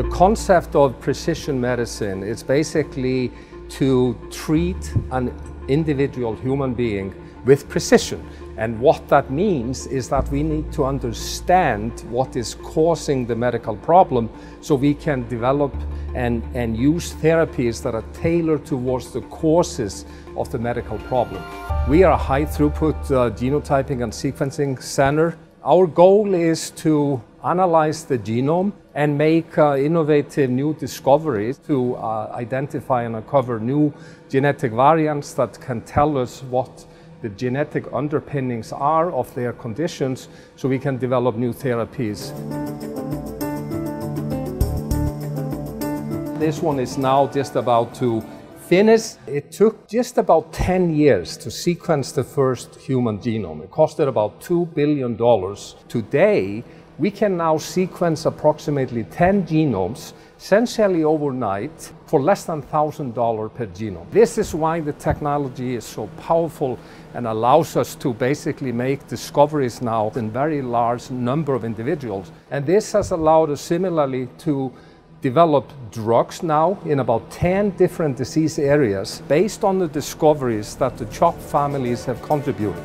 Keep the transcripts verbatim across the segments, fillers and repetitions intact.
concept of precision medicine is basically to treat an individual human being with precision. And what that means is that we need to understand what is causing the medical problem so we can develop and, and use therapies that are tailored towards the causes of the medical problem. We are a high throughput uh, genotyping and sequencing center. Our goal is to analyze the genome and make uh, innovative new discoveries to uh, identify and uncover new genetic variants that can tell us what the genetic underpinnings are of their conditions so we can develop new therapies. This one is now just about to finish. It took just about ten years to sequence the first human genome. It costed about two billion dollars. Today, we can now sequence approximately ten genomes, essentially overnight, for less than one thousand dollars per genome. This is why the technology is so powerful and allows us to basically make discoveries now in very large number of individuals. And this has allowed us similarly to develop drugs now in about ten different disease areas based on the discoveries that the CHOP families have contributed.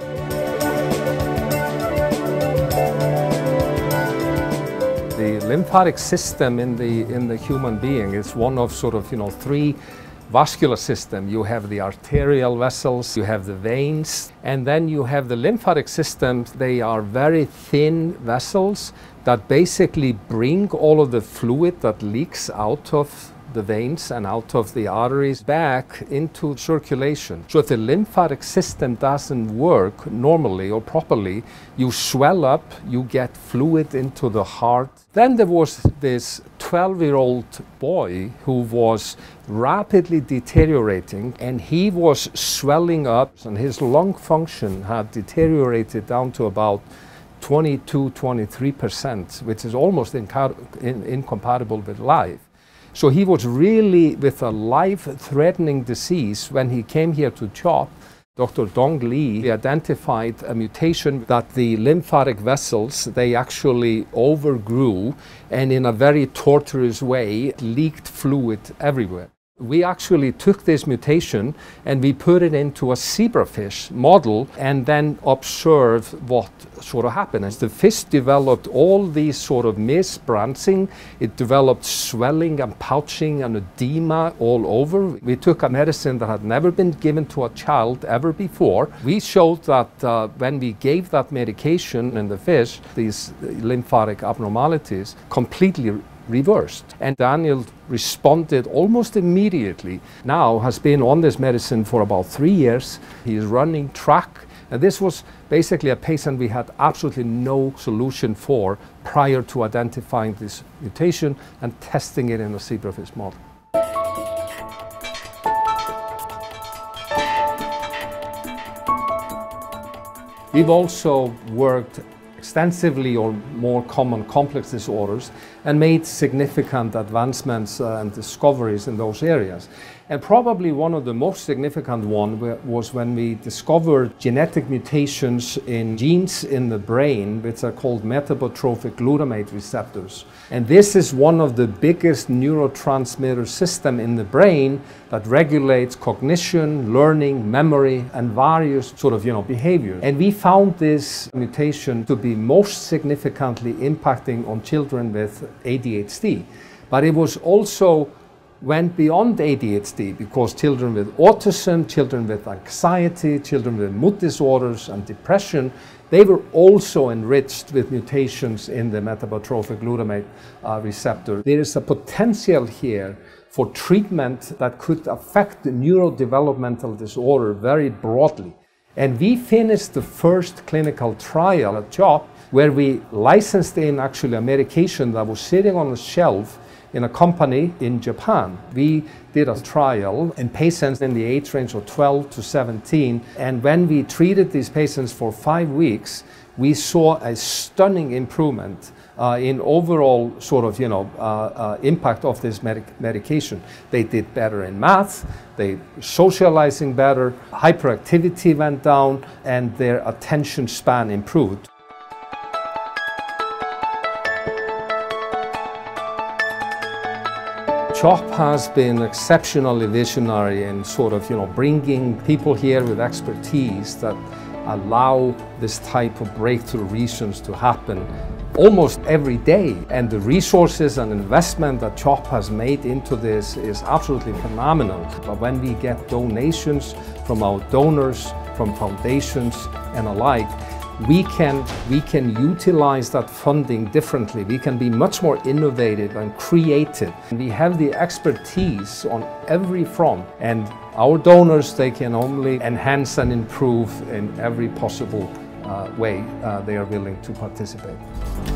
The lymphatic system in the, in the human being is one of sort of, you know, three vascular systems. You have the arterial vessels, you have the veins, and then you have the lymphatic systems. They are very thin vessels that basically bring all of the fluid that leaks out of the veins and out of the arteries back into circulation. So if the lymphatic system doesn't work normally or properly, you swell up, you get fluid into the heart. Then there was this twelve-year-old boy who was rapidly deteriorating, and he was swelling up, and his lung function had deteriorated down to about twenty-two, twenty-three percent, which is almost inco- in, incompatible with life. So he was really with a life-threatening disease when he came here to CHOP. Doctor Dong Lee identified a mutation that the lymphatic vessels, they actually overgrew and in a very torturous way leaked fluid everywhere. We actually took this mutation and we put it into a zebrafish model and then observed what sort of happened. As the fish developed all these sort of misbranching, it developed swelling and pouching and edema all over. We took a medicine that had never been given to a child ever before. We showed that uh, when we gave that medication in the fish, these lymphatic abnormalities completely reversed. And Daniel responded almost immediately. Now has been on this medicine for about three years. He is running track. And this was basically a patient we had absolutely no solution for prior to identifying this mutation and testing it in a zebrafish model. We've also worked extensively on more common complex disorders and made significant advancements uh, and discoveries in those areas. And probably one of the most significant one was when we discovered genetic mutations in genes in the brain, which are called metabotrophic glutamate receptors. And this is one of the biggest neurotransmitter system in the brain that regulates cognition, learning, memory, and various sort of, you know, behaviors. And we found this mutation to be most significantly impacting on children with A D H D. But it was also went beyond A D H D because children with autism, children with anxiety, children with mood disorders and depression, they were also enriched with mutations in the metabotrophic glutamate uh, receptor. There is a potential here for treatment that could affect the neurodevelopmental disorder very broadly. And we finished the first clinical trial at CHOP where we licensed in actually a medication that was sitting on a shelf in a company in Japan. We did a trial in patients in the age range of twelve to seventeen, and when we treated these patients for five weeks, we saw a stunning improvement uh, in overall sort of, you know, uh, uh, impact of this medic medication. They did better in math, they socializing better, hyperactivity went down, and their attention span improved. CHOP has been exceptionally visionary in sort of, you know, bringing people here with expertise that allow this type of breakthrough research to happen almost every day. And the resources and investment that CHOP has made into this is absolutely phenomenal. But when we get donations from our donors, from foundations and alike, we can, we can utilize that funding differently. We can be much more innovative and creative. We have the expertise on every front, and our donors, they can only enhance and improve in every possible uh, way uh, they are willing to participate.